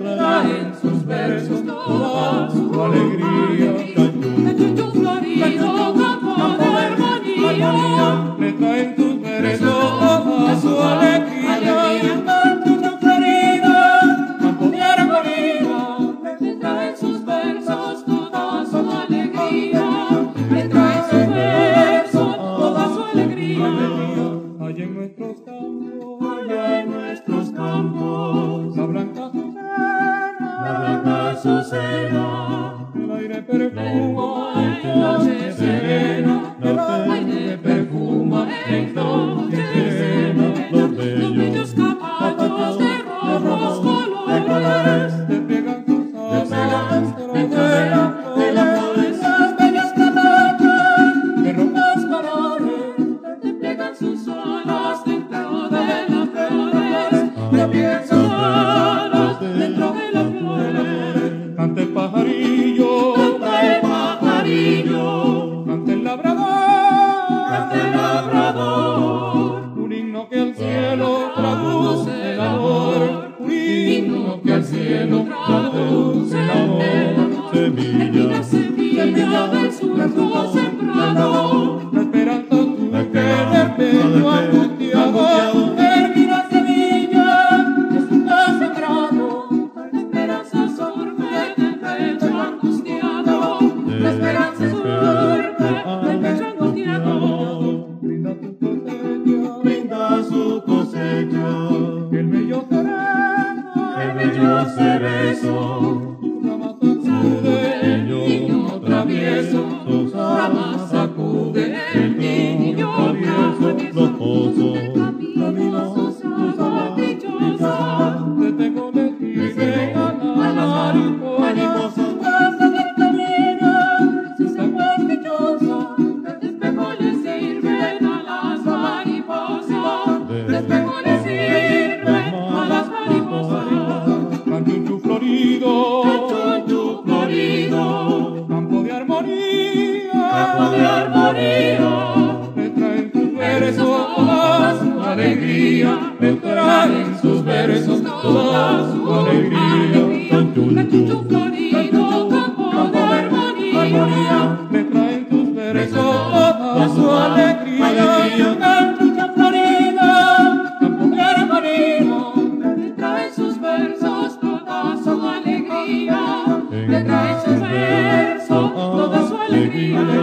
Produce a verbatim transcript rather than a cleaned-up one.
traen sus versos toda su alegría. Canchucho florido, campo de armonía, le traen sus versos toda su alegría. Canchucho florido, Campo de armonía, le traen sus versos toda su alegría, le traen sus versos toda su alegría. allá en nuestros campos, Allá en nuestros campos, la blanca la blanca azucena, el aire perfuma en noche serena, el aire perfuma en noche serena, los bellos caballos de rojos colores, despliegan sus alas dentro de la, de las flores, las bellas caballos de rojos colores, despliegan sus alas dentro de las flores, despliegan sus alas dentro de las flores. canta el pajarillo, Canta el pajarillo, canta el labrador, canta el labrador, un himno que al cielo traduce el amor, un himno que al cielo traduce el amor. semilla, semilla del surco sembrado, La esperanza surge del pecho angustiado, termina semilla de surco sembrado, la esperanza surge del pecho angustiado, la esperanza surge del pecho angustiado. brinda tu cosecha, Brinda su cosecha, el bello cerezo, el bello cerezo, sus ramas sacude, el niño travieso, sus ramas sacude, el niño travieso, los pozos, camino sus alas dichosas, te tengo le dicen a la mariposa, pasa del camino, sus aguas dichosas, de espejo le sirven a las mariposas, de espejo le sirven a las mariposas. canchucho florido, Canchucho florido, campo de armonía, campo de armonía, le traen sus versos toda su alegría, le traen sus versos toda su alegría. Canchucho florido, campo de armonía, le traen sus versos toda su alegría. Canchucho florido, campo de armonía, le traen sus versos toda su alegría, le traen sus versos toda su alegría.